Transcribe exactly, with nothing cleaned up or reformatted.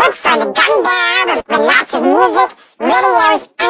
look for the Gummy Bear with lots of music, videos, and